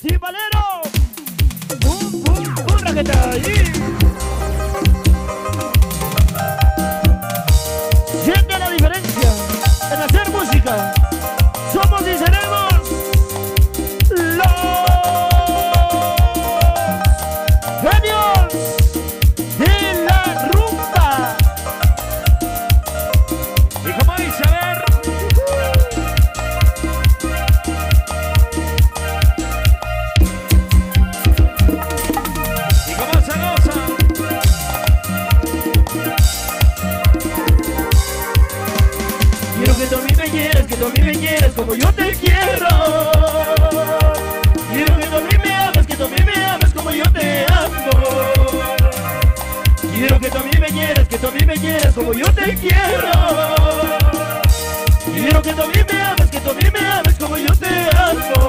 Timbalero. Pum, pum, pum, raqueta. Siente la diferencia en hacer música. Somos y seremos los genios de la rumba. Y como dice, a ver. Y como se goza. Quiero que tú a mí me quieras, que tú a mí me quieras como yo te quiero. Quiero que tú a mí me ames, que tú a mí me ames como yo te amo. Quiero que tú a mí me quieras, que tú a mí me quieras como yo te quiero. Quiero que tú a mí me ames, que tú a mí me ames como yo te amo.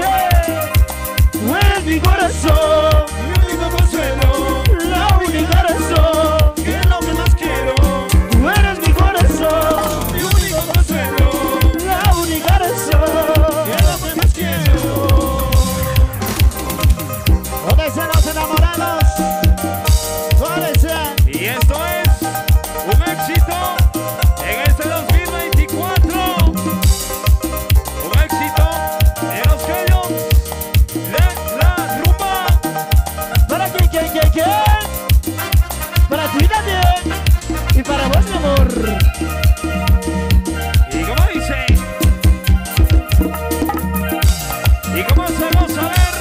Tú eres mi corazón, mi único consuelo, la única razón, que es lo que más quiero. Tú eres mi corazón, mi único consuelo, la única razón, que es lo que más quiero. ¿Dónde están los enamorados? ¿Dónde están? Y esto es un éxito en este 2024. Un éxito de los genios de la rumba. ¿Para quién? Para ti también y para vos, mi amor. Y como dice. Y como se goza, a ver.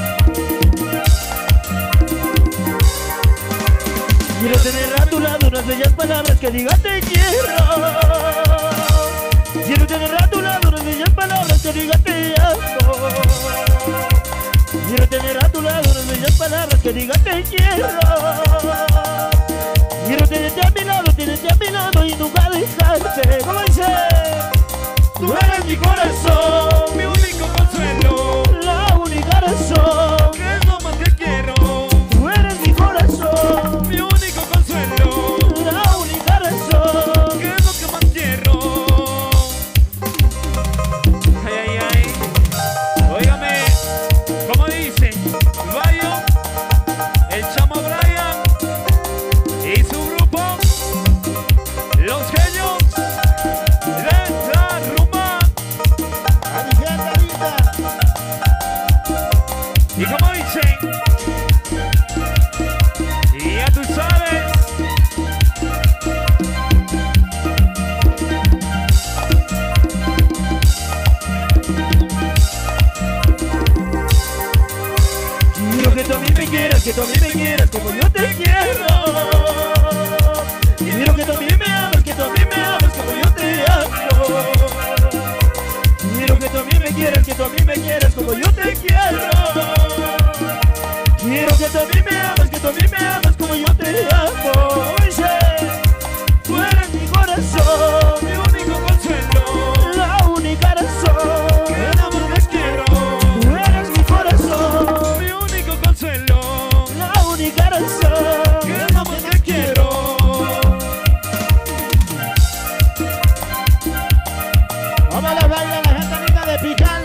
Quiero tener a tu lado unas bellas palabras que digan te quiero. Quiero tener a tu lado unas bellas palabras que digan te amo. Quiero tener a tu lado unas bellas palabras que digan te quiero. Quiero tenerte a mi lado y nunca dejarte. ¿Cómo dice? Tú eres mi corazón, Mi único consuelo. la única razón. Que es lo más que quiero. Tú eres mi corazón, Mi único consuelo. la única razón. Que es lo que más quiero. Ay, ay, ay. Óigame, como dice Bayo, el chamo Brian y su grupo, los genios de la rumba. A mi gente linda. Y como dicen, y ya tú sabes. Quiero que tú a mí me quieras, que tú a mí me quieras como yo te quiero. Quiero que tú a mí me ames, que tú a mí me ames como yo te amo. Quiero que tú a mí me quieras, que tú a mí me quieras como yo te quiero. Quiero que tú a mí me ames, que tú a mí me ames como yo te amo. Oye, tú eres mi corazón, Mi único consuelo. la única razón. Que es lo más que quiero. Tú eres mi corazón, Mi único consuelo. la única razón. Que es lo más que quiero. Vamos a bailar la gente linda de Picar.